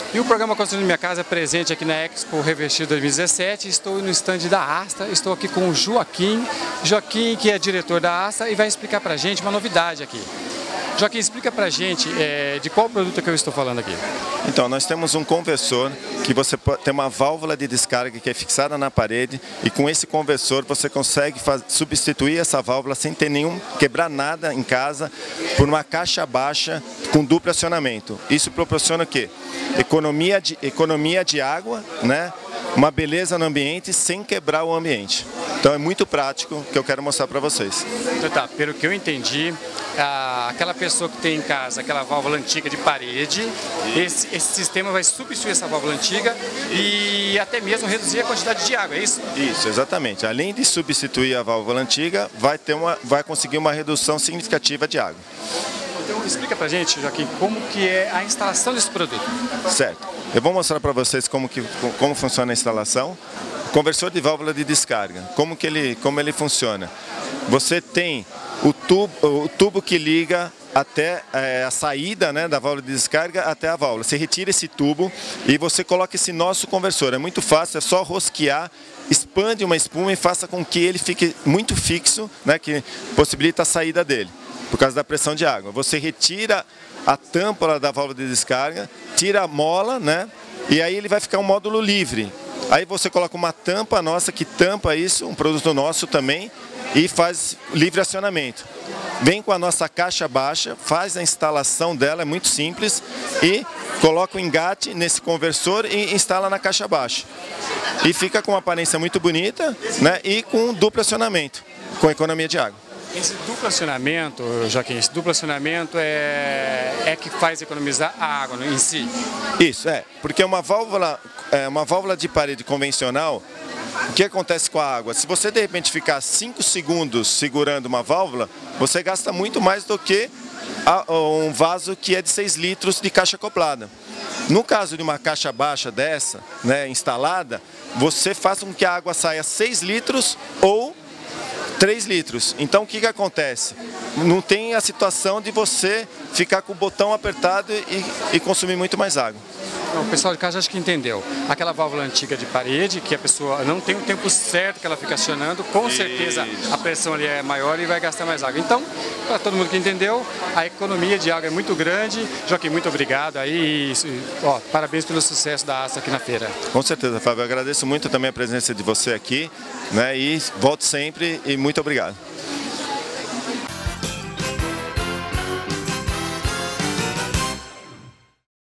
E o programa Construindo Minha Casa é presente aqui na Expo Revestir 2017. Estou no estande da Asta, estou aqui com o Joaquim. Joaquim, que é diretor da Asta, e vai explicar pra gente uma novidade aqui. Joaquim, explica pra gente de qual produto que eu estou falando aqui. Então, nós temos um conversor que você tem uma válvula de descarga que é fixada na parede, e com esse conversor você consegue substituir essa válvula sem ter quebrar nada em casa por uma caixa baixa com duplo acionamento. Isso proporciona o quê? Economia de água, né? Uma beleza no ambiente sem quebrar o ambiente. Então é muito prático que eu quero mostrar para vocês. Então, tá, pelo que eu entendi, aquela pessoa que tem em casa aquela válvula antiga de parede, esse sistema vai substituir essa válvula antiga e até mesmo reduzir a quantidade de água, é isso? Isso, exatamente. Além de substituir a válvula antiga, vai conseguir uma redução significativa de água. Então explica pra gente, Joaquim, como que é a instalação desse produto. Certo. Eu vou mostrar para vocês como funciona a instalação. Conversor de válvula de descarga, como ele funciona. Você tem o tubo que liga até a saída, né, da válvula de descarga até a válvula. Você retira esse tubo e você coloca esse nosso conversor. É muito fácil, é só rosquear, expande uma espuma e faça com que ele fique muito fixo, né, que possibilita a saída dele, por causa da pressão de água. Você retira a tampa da válvula de descarga, tira a mola, né, e aí ele vai ficar um módulo livre. Aí você coloca uma tampa nossa que tampa isso, um produto nosso também, e faz livre acionamento. Vem com a nossa caixa baixa, faz a instalação dela, é muito simples, e coloca o engate nesse conversor e instala na caixa baixa. E fica com uma aparência muito bonita, né, e com duplo acionamento, com economia de água. Esse duplo acionamento, Joaquim, esse duplo acionamento é que faz economizar a água em si? Isso, porque uma válvula de parede convencional, o que acontece com a água? Se você de repente ficar 5 segundos segurando uma válvula, você gasta muito mais do que um vaso que é de 6 litros de caixa acoplada. No caso de uma caixa baixa dessa, né, instalada, você faz com que a água saia 6 litros ou 3 litros. Então o que acontece? Não tem a situação de você ficar com o botão apertado e consumir muito mais água. Não, o pessoal de casa acho que entendeu. Aquela válvula antiga de parede, que a pessoa não tem o tempo certo que ela fica acionando, com certeza a pressão ali é maior e vai gastar mais água. Então, para todo mundo que entendeu, a economia de água é muito grande. Joaquim, muito obrigado aí. Parabéns pelo sucesso da Asta aqui na feira. Com certeza, Fábio. Eu agradeço muito também a presença de você aqui, né, e volto sempre e muito obrigado.